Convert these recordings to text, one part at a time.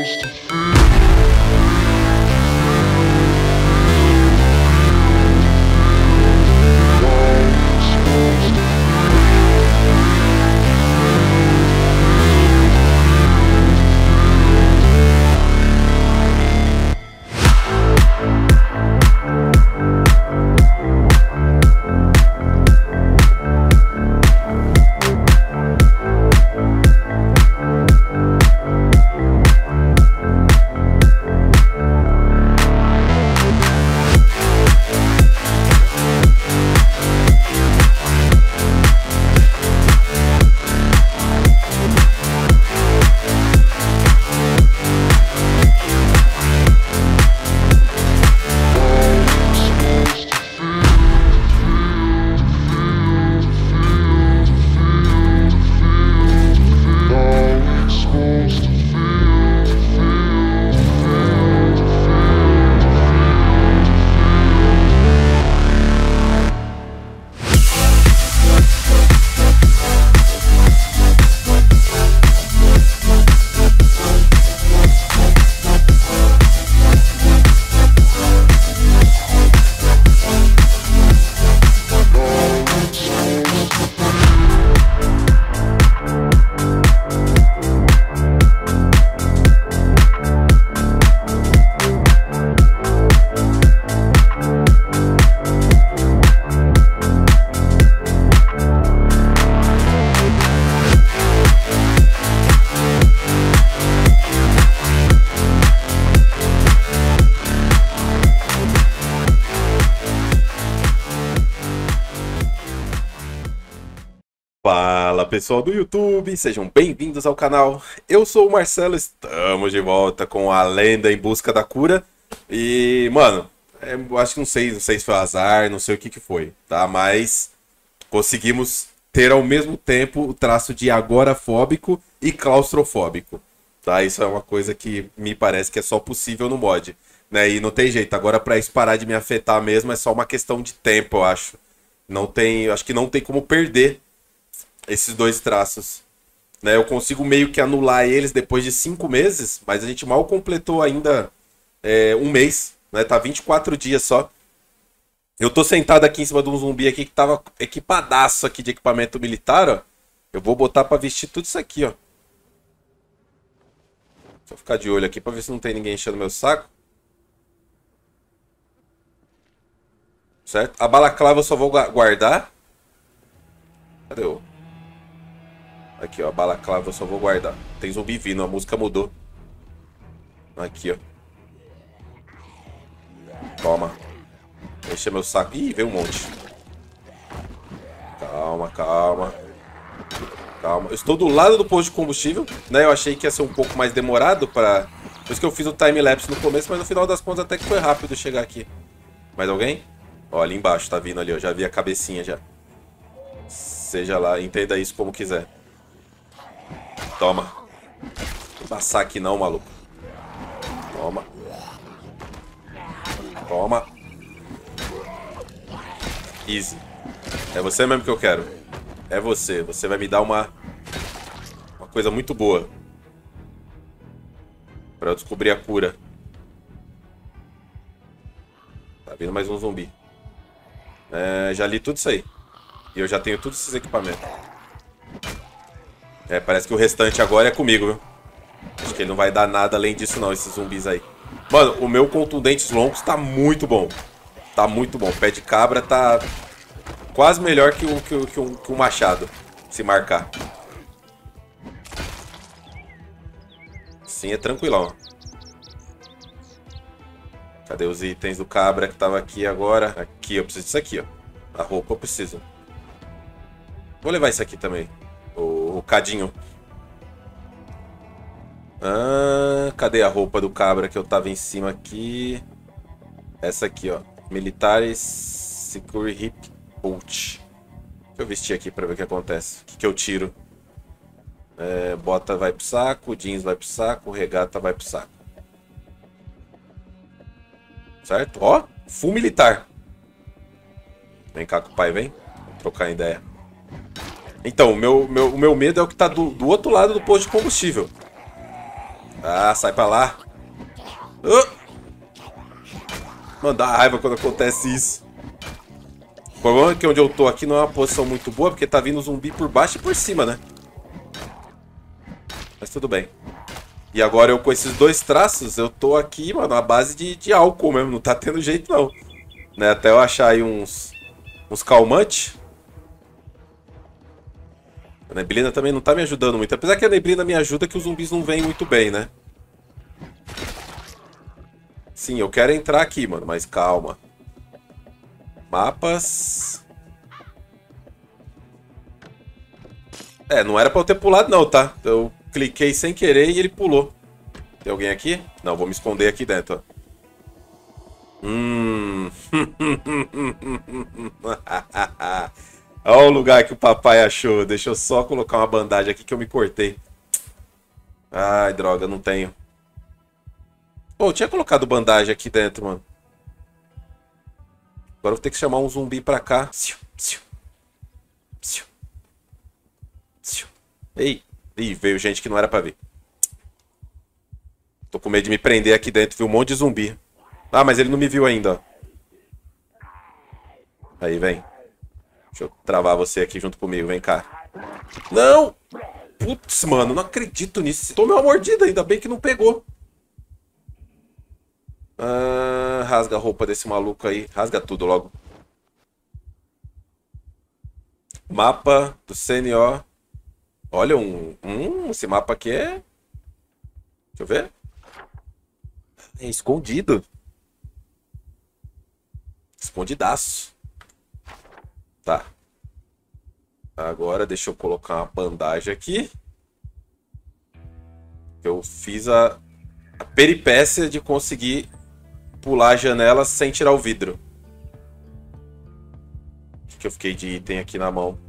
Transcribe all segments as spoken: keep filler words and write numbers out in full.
Fala pessoal do YouTube, sejam bem-vindos ao canal. Eu sou o Marcelo, estamos de volta com a Lenda em Busca da Cura. E, mano, é, eu acho que não sei, não sei se foi azar, não sei o que que foi, tá? Mas conseguimos ter ao mesmo tempo o traço de agorafóbico e claustrofóbico, tá? Isso é uma coisa que me parece que é só possível no mod, né? E não tem jeito, agora pra isso parar de me afetar mesmo é só uma questão de tempo, eu acho. Não tem, eu acho que não tem como perder esses dois traços, né? Eu consigo meio que anular eles depois de cinco meses, mas a gente mal completou ainda é, um mês, né? Tá vinte e quatro dias só. Eu tô sentado aqui em cima de um zumbi aqui que tava equipadaço aqui de equipamento militar, ó. Eu vou botar pra vestir tudo isso aqui, ó. Deixa eu ficar de olho aqui pra ver se não tem ninguém enchendo meu saco. Certo? A balaclava eu só vou guardar. Cadê o... Aqui, ó, a balaclava eu só vou guardar. Tem zumbi vindo, a música mudou. Aqui, ó. Toma. Enche meu saco. Ih, veio um monte. Calma, calma. Calma. Eu estou do lado do posto de combustível, né? Eu achei que ia ser um pouco mais demorado para... Por isso que eu fiz o time-lapse no começo, mas no final das contas até que foi rápido chegar aqui. Mais alguém? Ó, ali embaixo, tá vindo ali, eu já vi a cabecinha já. Seja lá, entenda isso como quiser. Toma. Não passar aqui não, maluco. Toma. Toma. Easy. É você mesmo que eu quero. É você. Você vai me dar uma... Uma coisa muito boa. Pra eu descobrir a cura. Tá vindo mais um zumbi. É, já li tudo isso aí. E eu já tenho todos esses equipamentos. É, parece que o restante agora é comigo, viu? Acho que ele não vai dar nada além disso não, esses zumbis aí. Mano, o meu contundentes longos tá muito bom. Tá muito bom. O pé de cabra tá quase melhor que o, que o, que o, que o machado, se marcar. Sim, é tranquilão. Cadê os itens do cabra que tava aqui agora? Aqui, eu preciso disso aqui, ó. A roupa eu preciso. Vou levar isso aqui também. O, o cadinho. Ah, cadê a roupa do cabra que eu tava em cima aqui? Essa aqui, ó. Militares Secure Hip Boot. Deixa eu vestir aqui pra ver o que acontece. O que, que eu tiro? É, bota vai pro saco, jeans vai pro saco, regata vai pro saco. Certo? Ó, full militar. Vem cá com o pai, vem. Vamos trocar ideia. Então, o meu, meu, o meu medo é o que tá do, do outro lado do posto de combustível. Ah, sai pra lá. Uh! Mano, dá raiva quando acontece isso. O problema é que onde eu tô aqui não é uma posição muito boa, porque tá vindo zumbi por baixo e por cima, né? Mas tudo bem. E agora eu com esses dois traços, eu tô aqui, mano, à base de, de álcool mesmo. Não tá tendo jeito, não. Né? Até eu achar aí uns, uns calmantes. A neblina também não tá me ajudando muito. Apesar que a neblina me ajuda, que os zumbis não vêm muito bem, né? Sim, eu quero entrar aqui, mano, mas calma. Mapas. É, não era pra eu ter pulado não, tá? Eu cliquei sem querer e ele pulou. Tem alguém aqui? Não, vou me esconder aqui dentro, ó. Hum. Olha o lugar que o papai achou. Deixa eu só colocar uma bandagem aqui que eu me cortei. Ai, droga, não tenho. Pô, eu tinha colocado bandagem aqui dentro, mano. Agora eu vou ter que chamar um zumbi pra cá. Ei, Ih, veio gente que não era pra vir. Tô com medo de me prender aqui dentro, viu? Um monte de zumbi. Ah, mas ele não me viu ainda, ó. Aí, vem. Deixa eu travar você aqui junto comigo, vem cá. Não! Putz, mano, não acredito nisso. Tomei uma mordida, ainda bem que não pegou. Ah, rasga a roupa desse maluco aí. Rasga tudo logo. Mapa do C N O. Olha, um... Hum, esse mapa aqui é... Deixa eu ver. É escondido. Escondidaço. Tá. Agora deixa eu colocar uma bandagem aqui. Eu fiz a, a peripécia de conseguir pular a janela sem tirar o vidro. O que eu fiquei de item aqui na mão?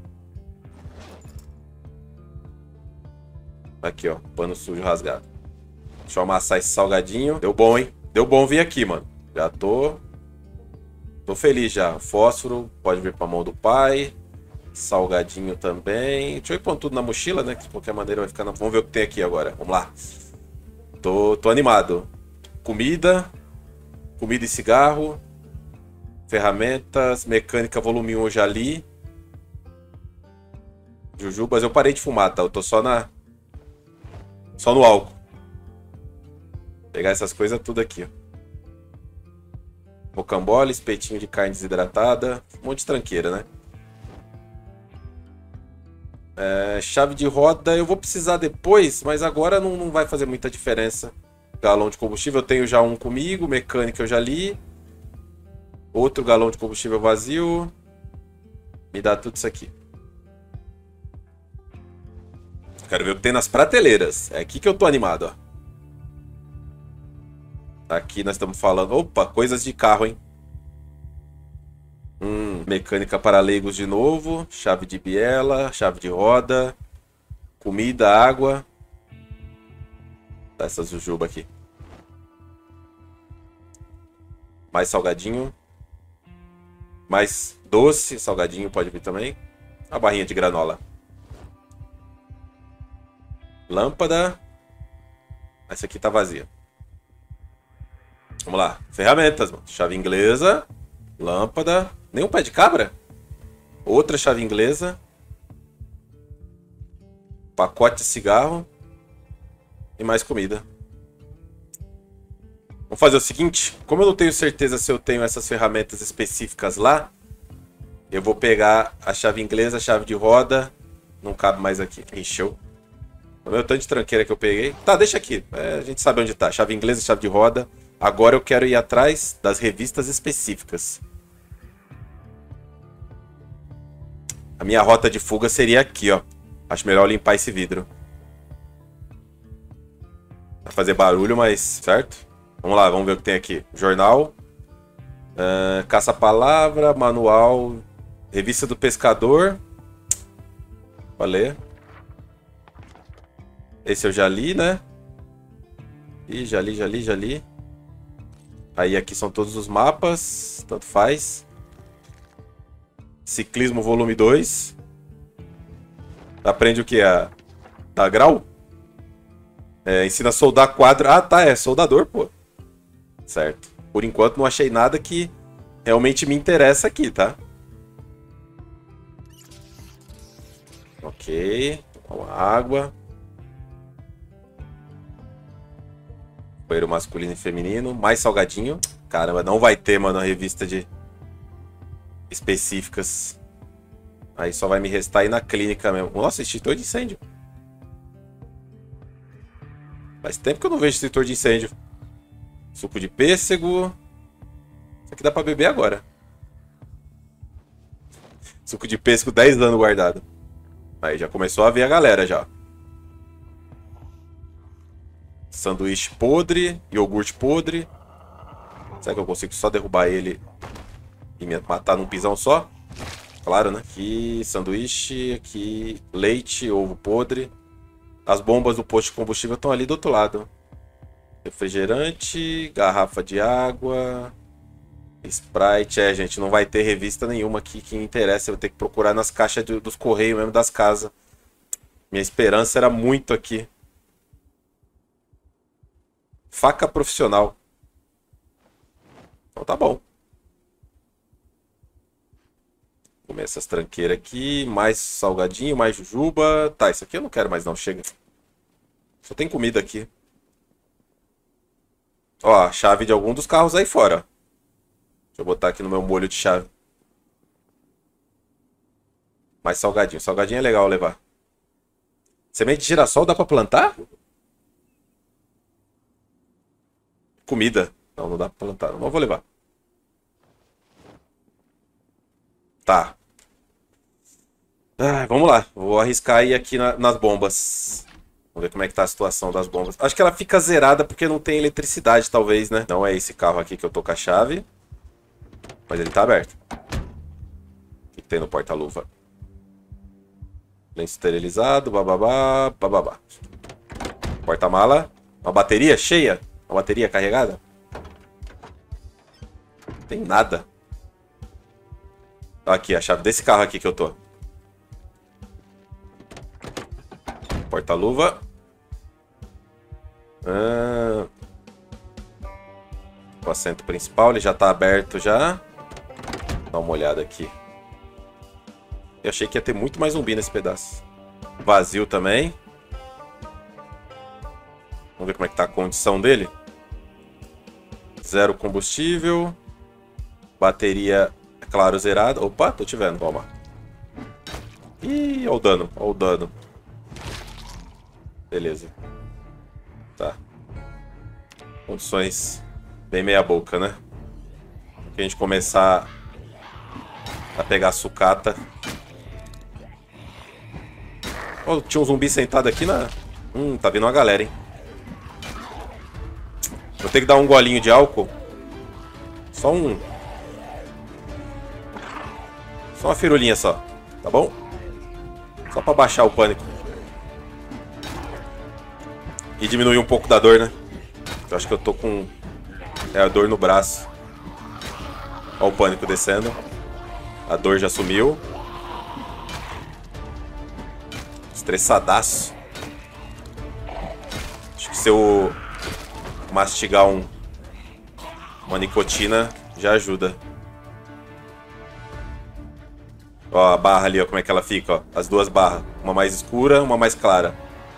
Aqui, ó. Pano sujo rasgado. Deixa eu amassar esse salgadinho. Deu bom, hein? Deu bom vir aqui, mano. Já tô... Tô feliz já. Fósforo pode vir pra mão do pai. Salgadinho também. Deixa eu ir pondo tudo na mochila, né? Que de qualquer maneira vai ficar na... Vamos ver o que tem aqui agora. Vamos lá. Tô, tô animado. Comida. Comida e cigarro. Ferramentas. Mecânica volume um eu já li. Jujubas. Eu parei de fumar, tá? Eu tô só na... Só no álcool. Vou pegar essas coisas tudo aqui, ó. Rocambole, espetinho de carne desidratada. Um monte de tranqueira, né? É, chave de roda eu vou precisar depois, mas agora não, não vai fazer muita diferença. Galão de combustível eu tenho já um comigo. Mecânica eu já li. Outro galão de combustível vazio. Me dá tudo isso aqui. Quero ver o que tem nas prateleiras. É aqui que eu tô animado, ó. Aqui nós estamos falando... Opa, coisas de carro, hein? Hum, mecânica para leigos de novo. Chave de biela, chave de roda. Comida, água. Tá essa jujuba aqui. Mais salgadinho. Mais doce, salgadinho pode vir também. A barrinha de granola. Lâmpada. Essa aqui tá vazia. Vamos lá. Ferramentas, mano. Chave inglesa. Lâmpada. Nenhum pé de cabra? Outra chave inglesa. Pacote de cigarro. E mais comida. Vamos fazer o seguinte. Como eu não tenho certeza se eu tenho essas ferramentas específicas lá, eu vou pegar a chave inglesa, a chave de roda. Não cabe mais aqui. Encheu. O meu tanto de tranqueira que eu peguei. Tá, deixa aqui. É, a gente sabe onde tá. Chave inglesa, chave de roda. Agora eu quero ir atrás das revistas específicas. A minha rota de fuga seria aqui, ó. Acho melhor limpar esse vidro. Vai fazer barulho, mas... Certo? Vamos lá, vamos ver o que tem aqui. Jornal. Uh, Caça-palavra. Manual. Revista do pescador. Valeu. Esse eu já li, né? Ih, já li, já li, já li. Aí aqui são todos os mapas. Tanto faz. Ciclismo volume dois. Aprende o que? A... Dá grau? É, ensina a soldar quadro. Ah, tá, é soldador, pô. Certo. Por enquanto não achei nada que realmente me interessa aqui, tá? Ok. Uma água. Banheiro masculino e feminino. Mais salgadinho. Caramba, não vai ter, mano, a revista de específicas. Aí só vai me restar ir na clínica mesmo. Nossa, extintor de incêndio. Faz tempo que eu não vejo extintor de incêndio. Suco de pêssego. Isso aqui dá pra beber agora. Suco de pêssego, dez anos guardado. Aí já começou a ver a galera já. Sanduíche podre. Iogurte podre. Será que eu consigo só derrubar ele e me matar num pisão só? Claro, né? Aqui, sanduíche. Aqui, leite, ovo podre. As bombas do posto de combustível estão ali do outro lado. Refrigerante, garrafa de água, Sprite. É, gente, não vai ter revista nenhuma aqui que interessa. Eu vou ter que procurar nas caixas de, dos correios mesmo das casas. Minha esperança era muito aqui. Faca profissional. Então tá bom. Comer essas tranqueiras aqui. Mais salgadinho, mais jujuba. Tá, isso aqui eu não quero mais não, chega. Só tem comida aqui. Ó, a chave de algum dos carros aí fora. Deixa eu botar aqui no meu molho de chave. Mais salgadinho. Salgadinho é legal levar. Semente de girassol dá pra plantar? Comida. Não, não dá pra plantar. Não vou levar. Tá. Ah, vamos lá. Vou arriscar ir aqui na, nas bombas. Vamos ver como é que tá a situação das bombas. Acho que ela fica zerada porque não tem eletricidade, talvez, né? Não é esse carro aqui que eu tô com a chave. Mas ele tá aberto. O que, que tem no porta-luva? Lenço esterilizado, bababá, bababá. Porta-mala. Uma bateria cheia. Uma bateria carregada. Não tem nada. Aqui, a chave desse carro aqui que eu tô. Porta-luva. Ah, o assento principal, ele já tá aberto já. Dá uma olhada aqui. Eu achei que ia ter muito mais zumbi nesse pedaço. Vazio também. Vamos ver como é que tá a condição dele. Zero combustível. Bateria, é claro, zerada. Opa, tô te vendo, vamos lá. Ih, olha o dano, olha o dano. Beleza. Tá. Condições bem meia boca, né? Pra gente começar a pegar a sucata. Oh, tinha um zumbi sentado aqui na... Hum, tá vindo uma galera, hein? Vou ter que dar um golinho de álcool. Só um... Só uma firulinha só, tá bom? Só pra baixar o pânico. E diminuir um pouco da dor, né? Eu acho que eu tô com... É, a dor no braço. Olha o pânico descendo. A dor já sumiu. Estressadaço. Acho que se eu mastigar um... uma nicotina, já ajuda. Ó, a barra ali, ó, como é que ela fica, ó. As duas barras. Uma mais escura, uma mais clara.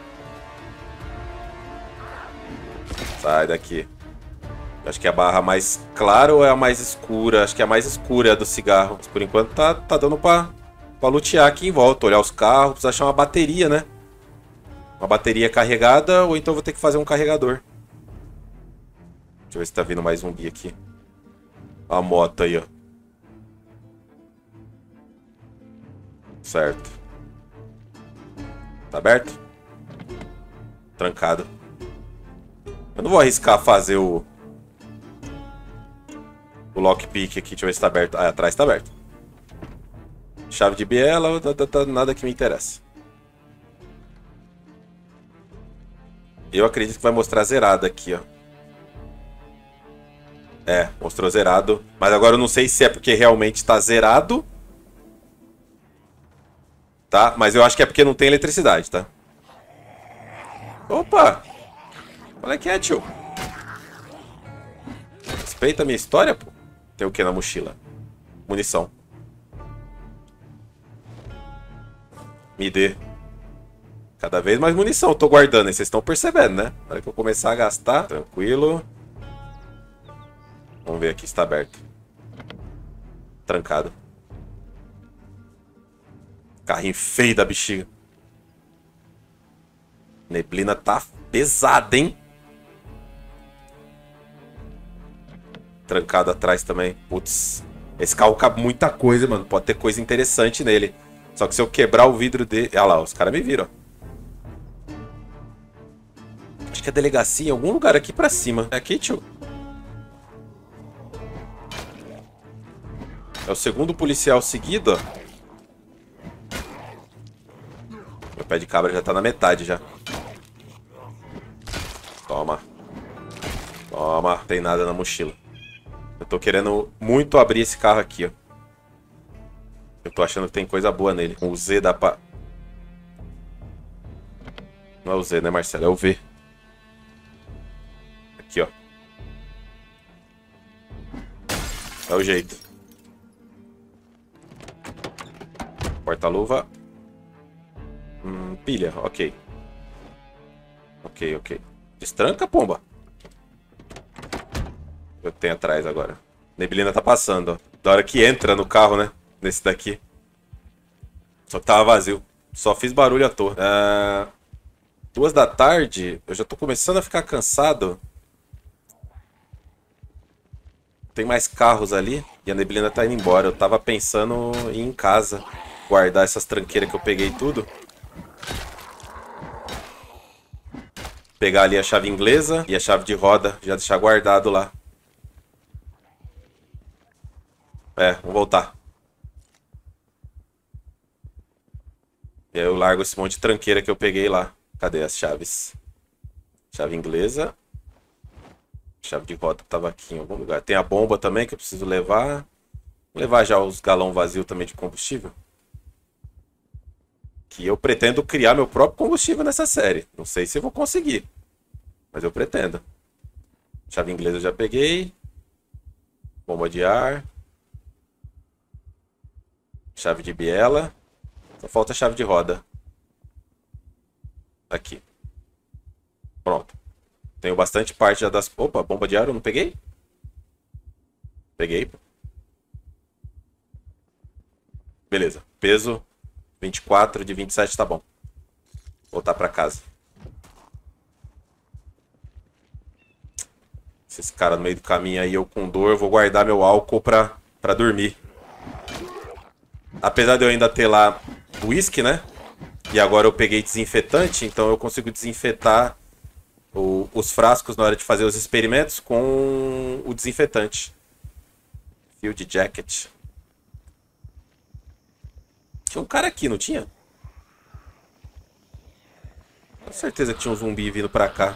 Sai daqui. Acho que é a barra mais clara ou é a mais escura? Acho que é a mais escura é a do cigarro. Mas por enquanto tá, tá dando pra, pra lutear aqui em volta. Olhar os carros. Precisa achar uma bateria, né? Uma bateria carregada ou então vou ter que fazer um carregador. Deixa eu ver se tá vindo mais zumbi aqui. A moto aí, ó. Certo. Tá aberto? Trancado. Eu não vou arriscar fazer o... O lockpick aqui. Deixa eu ver se tá aberto. Ah, atrás tá aberto. Chave de biela. Nada que me interessa. Eu acredito que vai mostrar zerado aqui, ó. É, mostrou zerado. Mas agora eu não sei se é porque realmente tá zerado. Tá? Mas eu acho que é porque não tem eletricidade, tá? Opa! Qual é que é, tio? Respeita a minha história, pô. Tem o que na mochila? Munição. Me dê. Cada vez mais munição eu tô guardando, hein? Vocês estão percebendo, né? Na hora que eu começar a gastar, tranquilo. Vamos ver aqui se tá aberto. Trancado. Carrinho feio da bexiga. Neblina tá pesada, hein? Trancado atrás também. Putz. Esse carro cabe muita coisa, mano. Pode ter coisa interessante nele. Só que se eu quebrar o vidro dele... Olha lá, os caras me viram. Acho que a delegacia em algum lugar aqui pra cima. É aqui, tio? É o segundo policial seguido, ó. Meu pé de cabra já tá na metade já. Toma. Toma. Não tem nada na mochila. Eu tô querendo muito abrir esse carro aqui, ó. Eu tô achando que tem coisa boa nele. Com o Z dá pra... Não é o Z, né, Marcelo? É o V. Aqui, ó. É o jeito. Porta-luva. Hum, pilha, ok. Ok, ok. Destranca, pomba. Eu tenho atrás agora. Neblina tá passando, ó. Da hora que entra no carro, né? Nesse daqui. Só que tava vazio. Só fiz barulho à toa. Ah, duas da tarde. Eu já tô começando a ficar cansado. Tem mais carros ali. E a neblina tá indo embora. Eu tava pensando em ir em casa. Guardar essas tranqueiras que eu peguei tudo. Pegar ali a chave inglesa e a chave de roda. Já deixar guardado lá. É, vamos voltar. E aí eu largo esse monte de tranqueira que eu peguei lá. Cadê as chaves? Chave inglesa. Chave de roda tava aqui em algum lugar. Tem a bomba também que eu preciso levar. Vou levar já os galão vazio também de combustível. Que eu pretendo criar meu próprio combustível nessa série. Não sei se eu vou conseguir. Mas eu pretendo. Chave inglesa eu já peguei. Bomba de ar. Chave de biela. Só falta a chave de roda. Aqui. Pronto. Tenho bastante parte já das... Opa, bomba de ar eu não peguei? Peguei. Beleza. Peso vinte e quatro de vinte e sete tá bom. Voltar pra casa. Esses caras no meio do caminho aí, eu com dor, eu vou guardar meu álcool pra, pra dormir. Apesar de eu ainda ter lá whisky, né? E agora eu peguei desinfetante, então eu consigo desinfetar o, os frascos na hora de fazer os experimentos com o desinfetante. Field Jacket. Tinha um cara aqui, não tinha? Com certeza que tinha um zumbi vindo pra cá.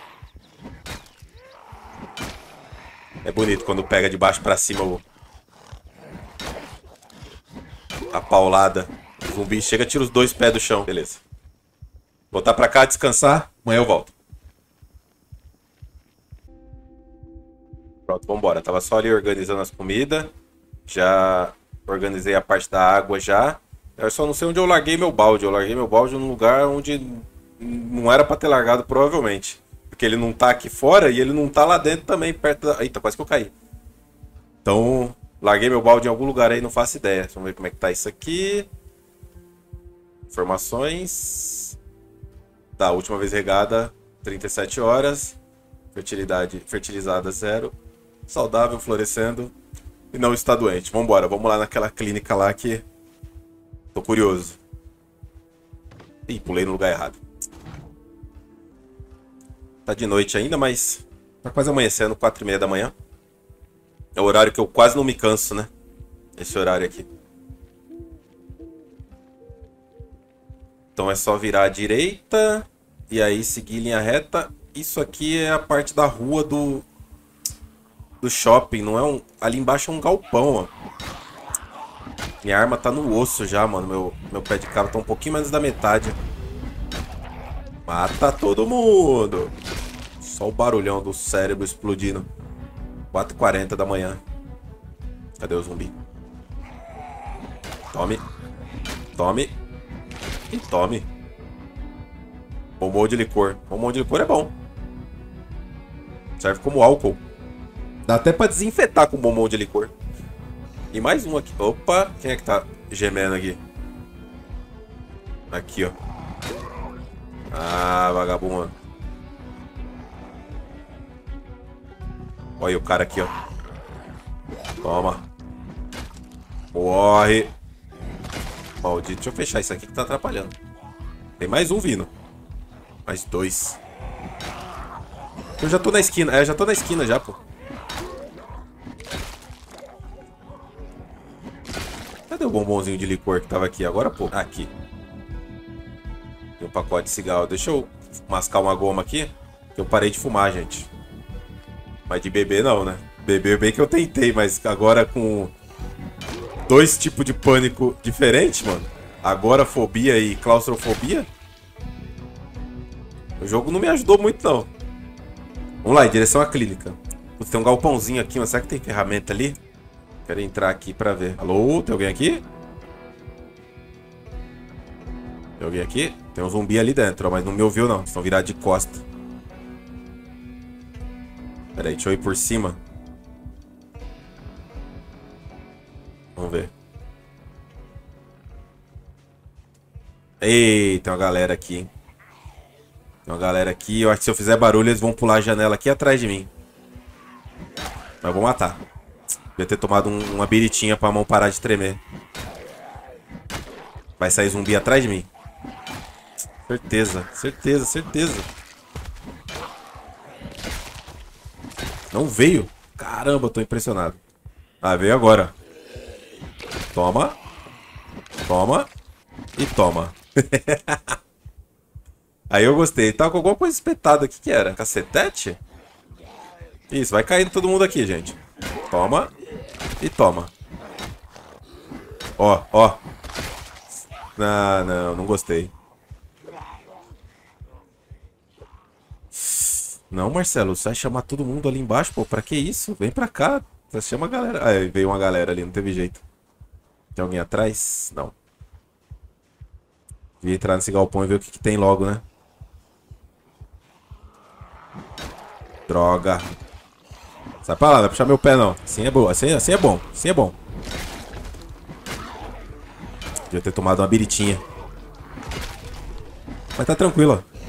É bonito quando pega de baixo pra cima o... a paulada. O zumbi chega, tira os dois pés do chão. Beleza. Voltar pra cá, descansar. Amanhã eu volto. Pronto, vambora. Tava só ali organizando as comidas. Já organizei a parte da água já. Eu só não sei onde eu larguei meu balde. Eu larguei meu balde num lugar onde não era pra ter largado, provavelmente. Porque ele não tá aqui fora e ele não tá lá dentro também, perto da... Eita, quase que eu caí. Então, larguei meu balde em algum lugar aí, não faço ideia. Vamos ver como é que tá isso aqui. Informações. Tá, última vez regada, trinta e sete horas. Fertilidade, fertilizada zero. Saudável, florescendo. E não está doente. Vambora, vamos lá naquela clínica lá que... Tô curioso. Ih, pulei no lugar errado. Tá de noite ainda, mas... Tá quase amanhecendo, quatro e meia da manhã. É o horário que eu quase não me canso, né? Esse horário aqui. Então é só virar à direita. E aí seguir linha reta. Isso aqui é a parte da rua do... do shopping, não é um... Ali embaixo é um galpão, ó. Minha arma tá no osso já, mano. Meu, meu pé de cabra tá um pouquinho menos da metade. Mata todo mundo. Só o barulhão do cérebro explodindo. quatro e quarenta da manhã. Cadê o zumbi? Tome. Tome. E tome. Bombom de licor. Bombom de licor é bom. Serve como álcool. Dá até pra desinfetar com bombom de licor. E mais um aqui. Opa, quem é que tá gemendo aqui? Aqui, ó. Ah, vagabundo. Olha o cara aqui, ó. Toma. Morre. Maldito. Deixa eu fechar isso aqui que tá atrapalhando. Tem mais um vindo. Mais dois. Eu já tô na esquina. É, já tô na esquina já, pô. Cadê o bombonzinho de licor que tava aqui? Agora, pô. Aqui. Tem um pacote de cigarro. Deixa eu mascar uma goma aqui. Que eu parei de fumar, gente. Mas de beber não, né? Beber bem que eu tentei, mas agora com dois tipos de pânico diferentes, mano. Agorafobia e claustrofobia. O jogo não me ajudou muito, não. Vamos lá, em direção à clínica. Putz, tem um galpãozinho aqui, mas será que tem ferramenta ali? Quero entrar aqui pra ver. Alô, tem alguém aqui? Tem alguém aqui? Tem um zumbi ali dentro, ó, mas não me ouviu, não. Estão virados de costa. Pera aí, deixa eu ir por cima. Vamos ver. Ei, tem uma galera aqui, hein? Tem uma galera aqui. Eu acho que se eu fizer barulho, eles vão pular a janela aqui atrás de mim. Mas eu vou matar. Devia ter tomado um, uma biritinha pra mão parar de tremer. Vai sair zumbi atrás de mim? Certeza, certeza, certeza. Não veio? Caramba, eu tô impressionado. Ah, veio agora. Toma. Toma. E toma. Aí eu gostei. Tava com alguma coisa espetada aqui. O que era? Cacetete? Isso, vai caindo todo mundo aqui, gente. Toma. E toma. Ó, ó. Não, não, não gostei. Não, Marcelo, você vai chamar todo mundo ali embaixo, pô. Pra que isso? Vem pra cá. Você chama a galera. Ah, veio uma galera ali, não teve jeito. Tem alguém atrás? Não. Devia entrar nesse galpão e ver o que, que tem logo, né? Droga. Sai pra lá, não vai puxar meu pé, não. Assim é bom, assim, assim é bom, assim é bom. Devia ter tomado uma biritinha. Mas tá tranquilo, ó.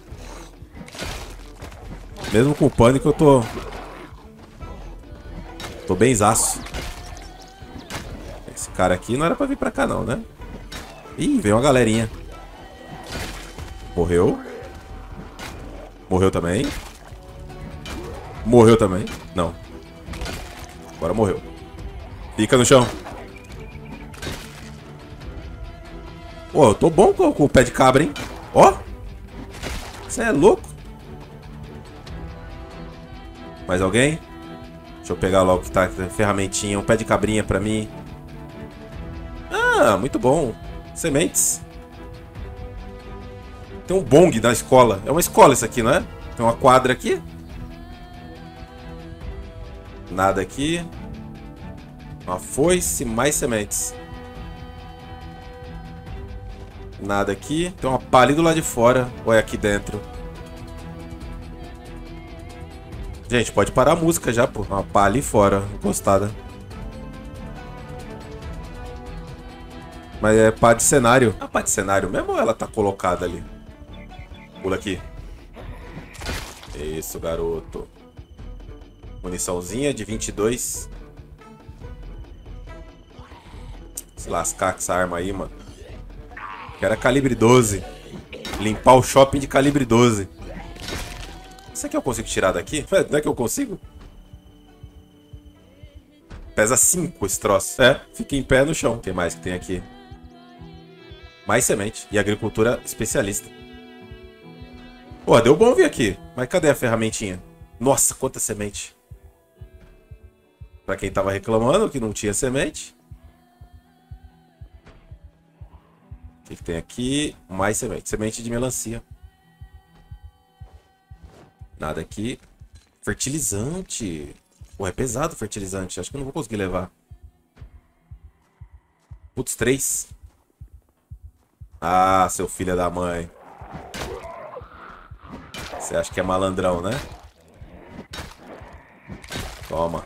Mesmo com o pânico, eu tô... Tô benzaço. Esse cara aqui não era pra vir pra cá, não, né? Ih, veio uma galerinha. Morreu. Morreu também. Morreu também. Não. Agora morreu. Fica no chão. Pô, eu tô bom com, com o pé de cabra, hein? Ó. Você é louco. Mais alguém? Deixa eu pegar logo que tá a ferramentinha. Um pé de cabrinha pra mim. Ah, muito bom. Sementes. Tem um bong na escola. É uma escola isso aqui, não é? Tem uma quadra aqui. Nada aqui. Uma foice, mais sementes. Nada aqui. Tem uma pá ali do lado de fora. Ou é aqui dentro? Gente, pode parar a música já, pô. Uma pá ali fora, encostada. Mas é pá de cenário. A pá de cenário mesmo ou ela tá colocada ali? Pula aqui. Isso, garoto. Muniçãozinha de vinte e dois. Se lascar com essa arma aí, mano. Quero calibre doze. Limpar o shopping de calibre doze. Isso aqui eu consigo tirar daqui? Não é que eu consigo? Pesa cinco esse troço. É, fica em pé no chão. O que mais que tem aqui? Mais semente. E agricultura especialista. Pô, deu bom vir aqui. Mas cadê a ferramentinha? Nossa, quanta semente. Pra quem tava reclamando que não tinha semente. O que, que tem aqui? Mais semente. Semente de melancia. Nada aqui. Fertilizante. Pô, é pesado o fertilizante. Acho que eu não vou conseguir levar. Putz, três. Ah, seu filho da mãe. Você acha que é malandrão, né? Toma.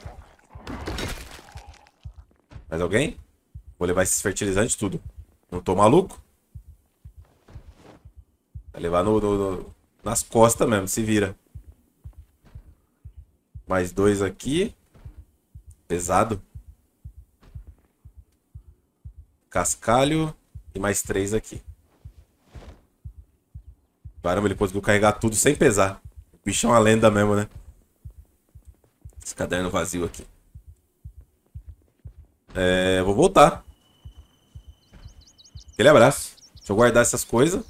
Mais alguém? Vou levar esses fertilizantes tudo. Não tô maluco? Vai levar no, no, no, nas costas mesmo, se vira. Mais dois aqui. Pesado. Cascalho. E mais três aqui. Caramba, ele conseguiu carregar tudo sem pesar. O bicho é uma lenda mesmo, né? Esse caderno vazio aqui. É, vou voltar. Aquele abraço. Deixa eu guardar essas coisas.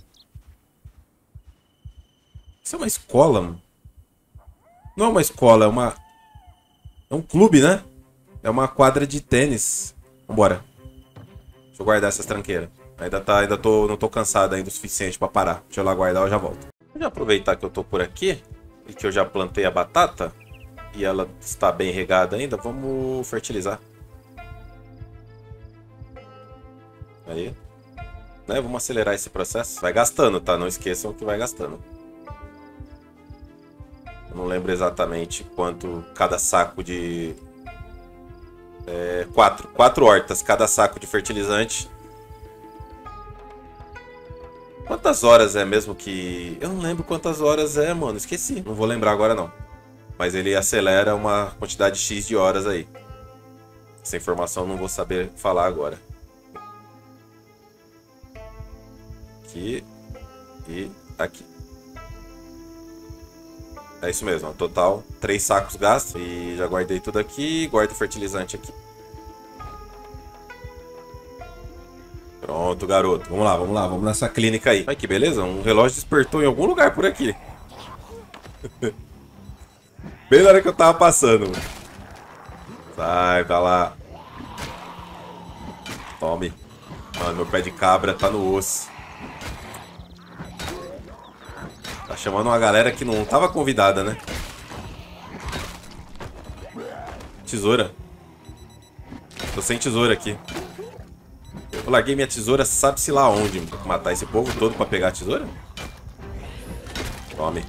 Isso é uma escola, mano. Não é uma escola, é uma... É um clube, né? É uma quadra de tênis. Vambora. Deixa eu guardar essas tranqueiras. Ainda, tá, ainda tô, não tô cansado ainda o suficiente pra parar. Deixa eu lá guardar, eu já volto. Vou aproveitar que eu tô por aqui e que eu já plantei a batata e ela está bem regada ainda, vamos fertilizar. Aí. Né, vamos acelerar esse processo. Vai gastando, tá? Não esqueçam que vai gastando. Eu não lembro exatamente quanto cada saco de... É, quatro. Quatro hortas, cada saco de fertilizante. Quantas horas é mesmo que... Eu não lembro quantas horas é, mano. Esqueci. Não vou lembrar agora, não. Mas ele acelera uma quantidade X de horas aí. Essa informação eu não vou saber falar agora. Aqui. E aqui. É isso mesmo. Total, três sacos gastos. E já guardei tudo aqui. Guardo o fertilizante aqui. Pronto, garoto. Vamos lá, vamos lá. Vamos nessa clínica aí. Ai, que beleza. Um relógio despertou em algum lugar por aqui. Bem na hora que eu tava passando. Sai, vai lá. Tome. Mano, meu pé de cabra tá no osso. Tá chamando uma galera que não tava convidada, né? Tesoura. Tô sem tesoura aqui. Eu larguei minha tesoura, sabe-se lá onde. Matar esse povo todo pra pegar a tesoura? Tome.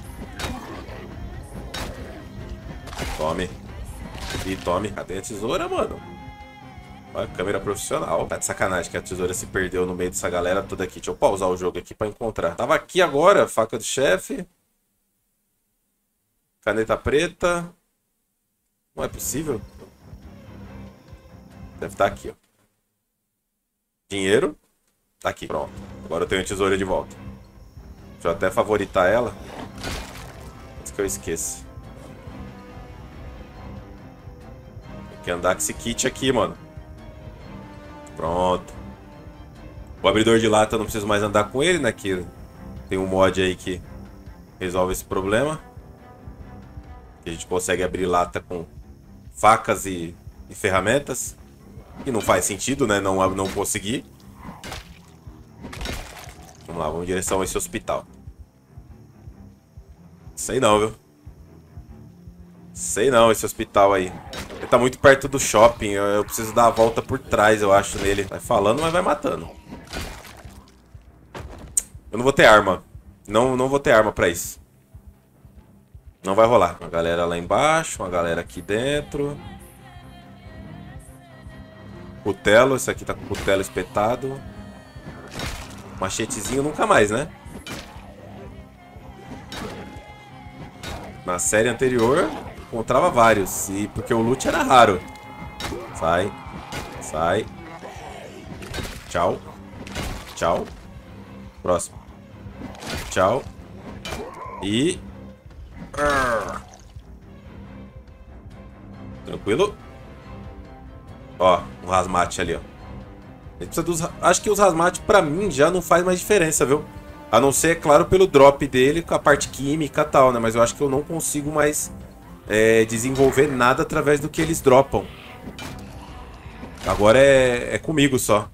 Tome. E tome. Cadê a tesoura, mano? Olha, câmera profissional. Tá de sacanagem que a tesoura se perdeu no meio dessa galera toda aqui. Deixa eu pausar o jogo aqui pra encontrar. Tava aqui agora, faca do chefe. Caneta preta. Não é possível. Deve estar aqui, ó. Dinheiro. Tá aqui, pronto. Agora eu tenho a tesoura de volta. Deixa eu até favoritar ela. Antes que eu esqueça. Tem que andar com esse kit aqui, mano. Pronto. O abridor de lata eu não preciso mais andar com ele, né? Que tem um mod aí que resolve esse problema. Que a gente consegue abrir lata com facas e, e ferramentas. E não faz sentido, né? Não, não conseguir. Vamos lá, vamos em direção a esse hospital. Sei não, viu? Sei não, esse hospital aí. Ele tá muito perto do shopping. Eu, eu preciso dar a volta por trás, eu acho, nele. Vai falando, mas vai matando. Eu não vou ter arma. Não, não vou ter arma pra isso. Não vai rolar. Uma galera lá embaixo, uma galera aqui dentro. Cutelo, esse aqui tá com cutelo espetado. Machetezinho nunca mais, né? Na série anterior, encontrava vários. E porque o loot era raro. Sai. Sai. Tchau. Tchau. Próximo. Tchau. E... Tranquilo. Ó, um rasmate ali, ó. A gente precisa dos... Acho que os rasmates pra mim já não faz mais diferença, viu? A não ser, claro, pelo drop dele, com a parte química e tal, né? Mas eu acho que eu não consigo mais é, desenvolver nada através do que eles dropam. Agora é, é comigo só.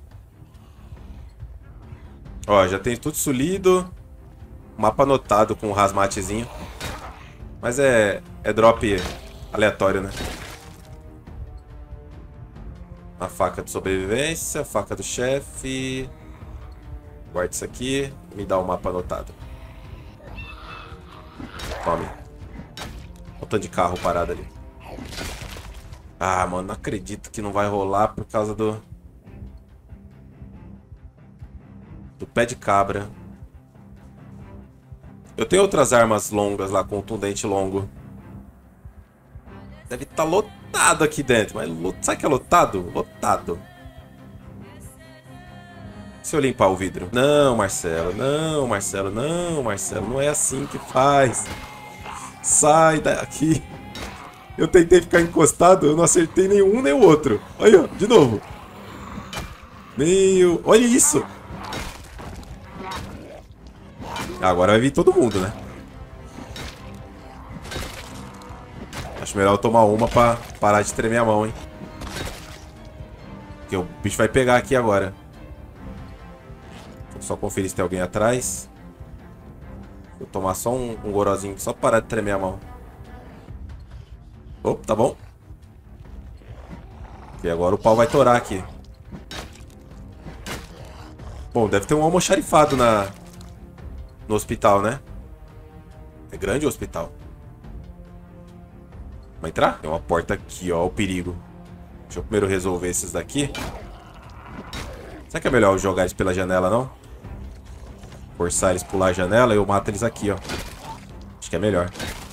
Ó, já tem tudo solido. Mapa anotado com o rasmatezinho. Mas é, é drop aleatório, né? A faca de sobrevivência, faca do chefe. Guarda isso aqui. Me dá o mapa anotado. Tome. Olha o tanto de carro parado ali. Ah, mano, não acredito que não vai rolar por causa do... Do pé de cabra. Eu tenho outras armas longas lá, contundente longo. Deve estar lotado aqui dentro. Mas sabe que é lotado? Lotado. Se eu limpar o vidro. Não, Marcelo. Não, Marcelo. Não, Marcelo. Não é assim que faz. Sai daqui. Eu tentei ficar encostado. Eu não acertei nenhum nem o outro. Aí, ó. De novo. Meu... Olha isso. Agora vai vir todo mundo, né? Acho melhor eu tomar uma pra parar de tremer a mão, hein? Porque o bicho vai pegar aqui agora. Vou só conferir se tem alguém atrás. Vou tomar só um, um gorozinho, só pra parar de tremer a mão. Opa, tá bom. E agora o pau vai torar aqui. Bom, deve ter um almoxarifado na... No hospital, né? É grande o hospital. Vai entrar? Tem uma porta aqui, ó, o perigo. Deixa eu primeiro resolver esses daqui. Será que é melhor eu jogar eles pela janela, não? Forçar eles pular a janela e eu mato eles aqui, ó. Acho que é melhor.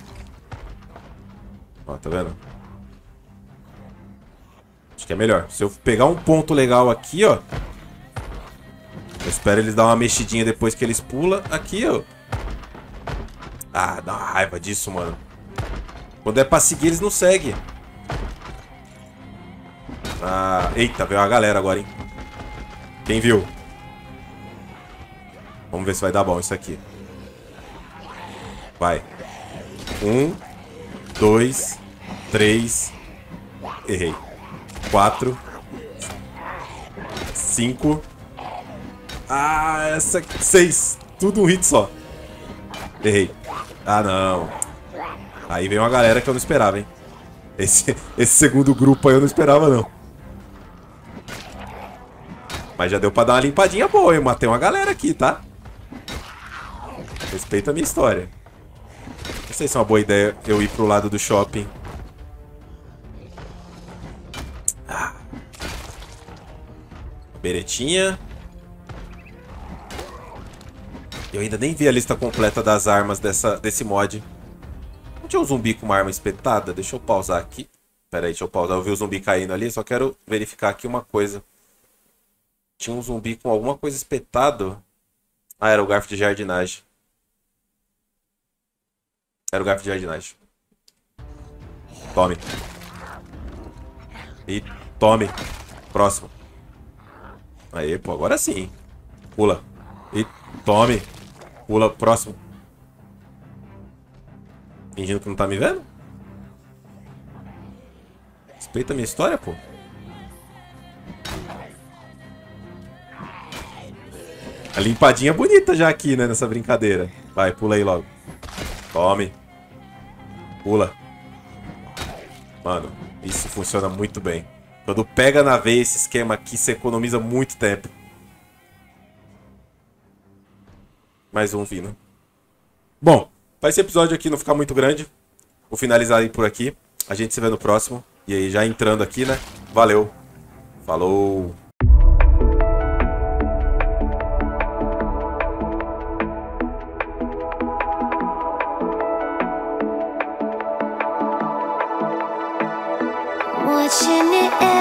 Ó, tá vendo? Acho que é melhor. Se eu pegar um ponto legal aqui, ó. Eu espero eles dar uma mexidinha depois que eles pulam. Aqui, ó. Ah, dá uma raiva disso, mano. Quando é pra seguir, eles não seguem. Ah, eita, veio a galera agora, hein? Quem viu? Vamos ver se vai dar bom isso aqui. Vai. Um, dois, três. Errei. Quatro. Cinco. Ah, essa aqui. Seis. Tudo um hit só. Errei. Ah, não. Aí vem uma galera que eu não esperava, hein? Esse, esse segundo grupo aí eu não esperava, não. Mas já deu pra dar uma limpadinha boa, hein? Matei uma galera aqui, tá? Respeita a minha história. Não sei se é uma boa ideia eu ir pro lado do shopping. Ah. Beretinha. Eu ainda nem vi a lista completa das armas dessa, desse mod. Não tinha um zumbi com uma arma espetada? Deixa eu pausar aqui. Pera aí, deixa eu pausar. Eu vi o zumbi caindo ali. Só quero verificar aqui uma coisa. Tinha um zumbi com alguma coisa espetado. Ah, era o garfo de jardinagem. Era o garfo de jardinagem. Tome. E tome. Próximo. Aí, pô, agora sim. Pula. E tome. Pula, próximo. Fingindo que não tá me vendo? Respeita a minha história, pô. A limpadinha bonita já aqui, né, nessa brincadeira. Vai, pula aí logo. Tome. Pula. Mano, isso funciona muito bem. Quando pega na veia esse esquema aqui, você economiza muito tempo. Mais um vindo. Bom, para esse episódio aqui não ficar muito grande, vou finalizar aí por aqui. A gente se vê no próximo. E aí, já entrando aqui, né? Valeu. Falou. Watching it